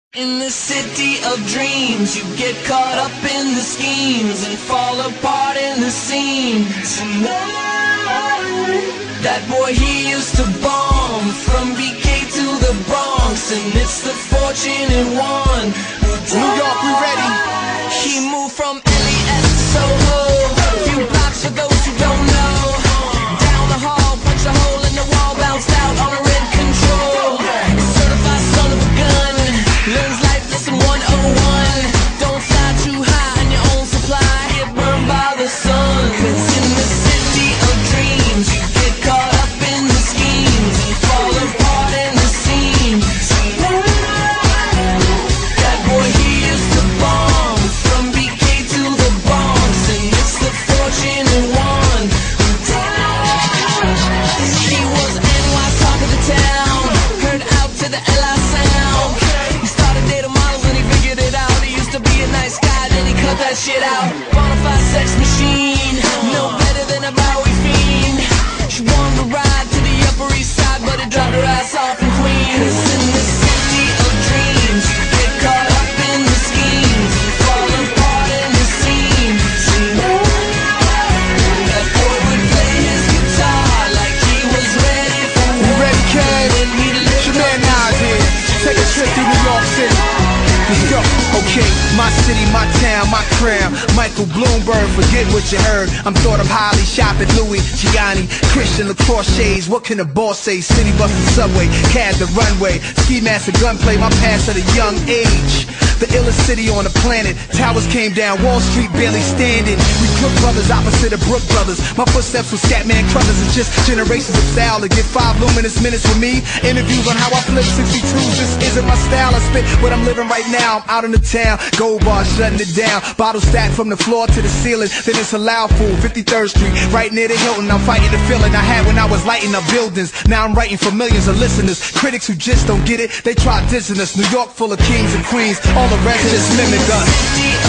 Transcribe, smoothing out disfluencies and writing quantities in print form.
In the city of dreams, you get caught up in the schemes and fall apart in the scene. Tonight, that boy, he used to bomb from BK to the Bronx, and it's the fortunate one. New York, we ready. He moved from LES to Soho, a few blocks for those who don't know. Down the hall, punched a hole in the wall, bounced out on a red control. Certified son of a gun, learns life lesson 101. Don't fly too high on your own supply, get burned by the sun. 'Cause in the city of dreams, you get caught up in the schemes and fall apart in the scene. That boy, he used to bomb from BK to the Bronx, and it's the fortunate one who died. He was NY talk of the town, heard out to the LI sound. He started dating models and he figured it out. He used to be a nice guy, then he cut that shit out. Bonafide sex machine, no better than a Bowie fiend. She wanted to ride to the Upper East Side, but it dropped her ass off in Queens. In the city of dreams, you get caught up in the schemes and fall apart in the scene. That boy would play his guitar like he was ready for war. Ready, kid? And he'd live It's your man Nas here. Take a trip through New York City. Let's go. Okay, my city, my town, my crown. Michael Bloomberg, forget what you heard. I'm thought of highly, shopping Louis, Gianni, Christian Lacrosse shades. What can a boss say? City bus and subway, cab the runway, ski mask and gunplay. My past at a young age. The illest city on the planet. Towers came down, Wall Street barely standing. We Crook brothers opposite of Brook brothers. My footsteps with Scatman Crothers. It's just generations of style to get 5 luminous minutes with me. Interviews on how I flip 62s. This isn't my style. I spit what I'm living right now. I'm out in the town, gold bars shutting it down. Bottles stacked from the floor to the ceiling. Then it's a loud fool, 53rd Street, right near the Hilton. I'm fighting the feeling I had when I was lighting up buildings. Now I'm writing for millions of listeners. Critics who just don't get it, they try dissing us. New York full of kings and queens. All the rest just mimic us.